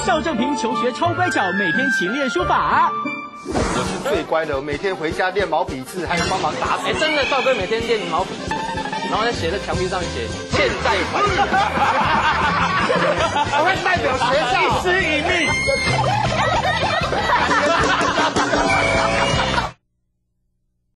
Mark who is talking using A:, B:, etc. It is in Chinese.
A: 邵正平求学超乖巧，每天勤练书法。
B: 我是最乖的，我每天回家练毛笔字，还有帮忙打水。
C: 真的，少哥每天练毛笔字，然后在写在墙壁上写“现在还你”，
B: 我会代表学校
A: 一丝一命。